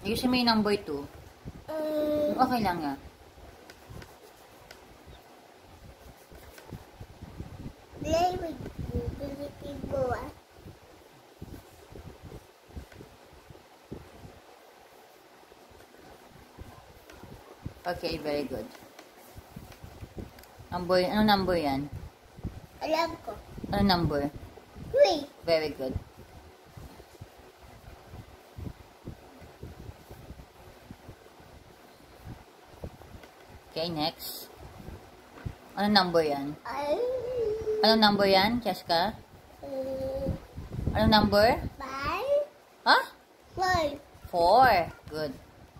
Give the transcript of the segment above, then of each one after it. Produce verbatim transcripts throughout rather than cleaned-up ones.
Ayusin mo yung number two. Um, Okay lang nga. play with Ability Boa. Okay, very good. Number, ano number yan? Alam ko. Ano number? Three. Very good. Okay, next. Ano number yan? Ay. Ano number yan, Cheska? Um, Ano number? five. Ha? Five. Four. Good.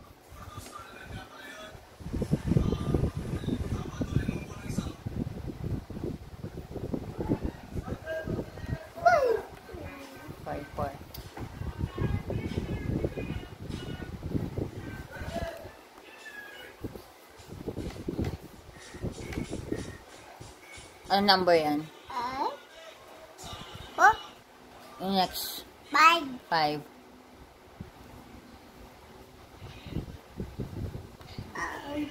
Five. Five, four. Ano number yan? Ay. Oh, Yung next. five. Five. Um,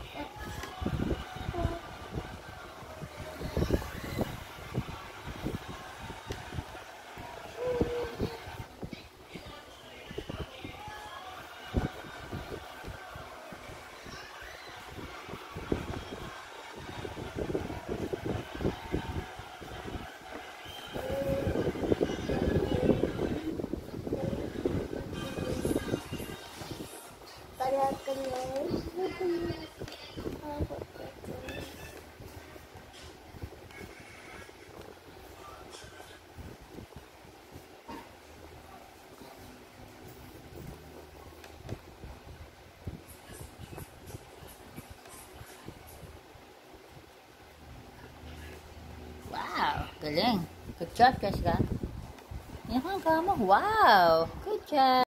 para kanya. Wow. Galing. Good job, Cheska. Yan ang kama. Wow. Good job.